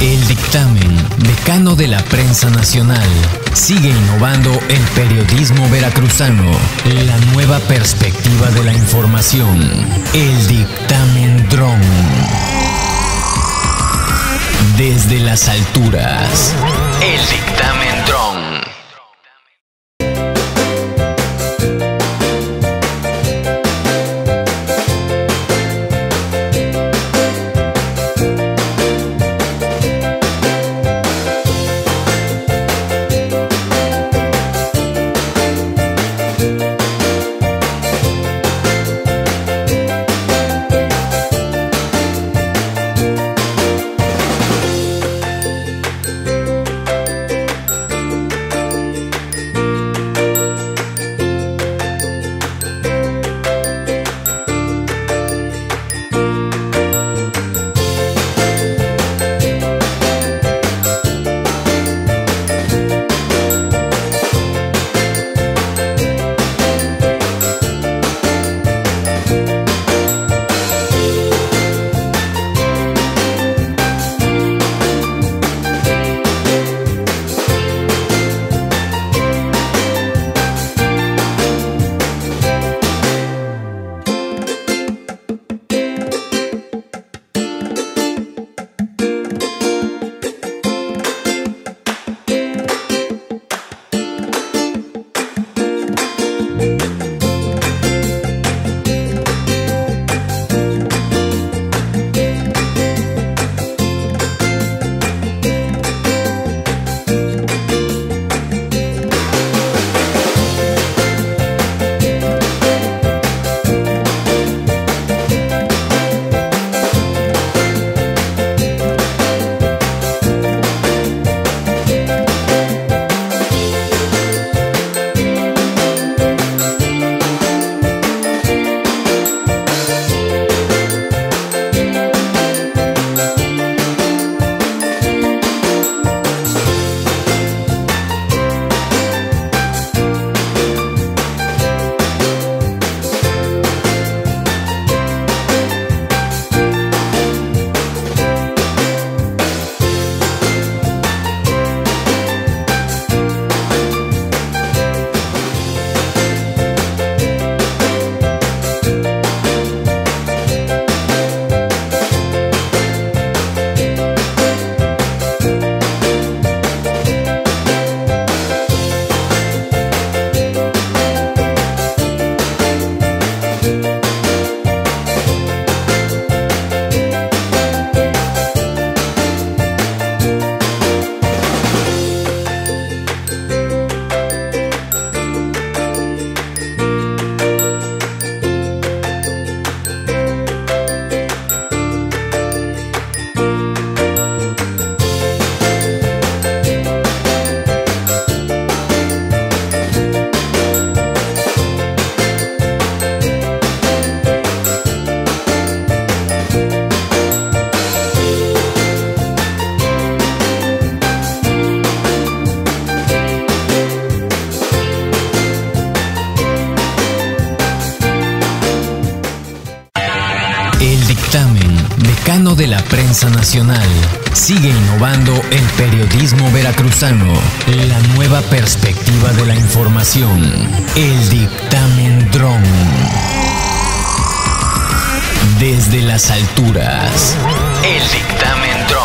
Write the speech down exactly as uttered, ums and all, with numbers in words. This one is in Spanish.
El dictamen, decano de la prensa nacional, sigue innovando el periodismo veracruzano, la nueva perspectiva de la información, el dictamen dron. Desde las alturas, el dictamen dron. El dictamen, decano de la prensa nacional, sigue innovando el periodismo veracruzano, la nueva perspectiva de la información, el dictamen dron. Desde las alturas, el dictamen dron.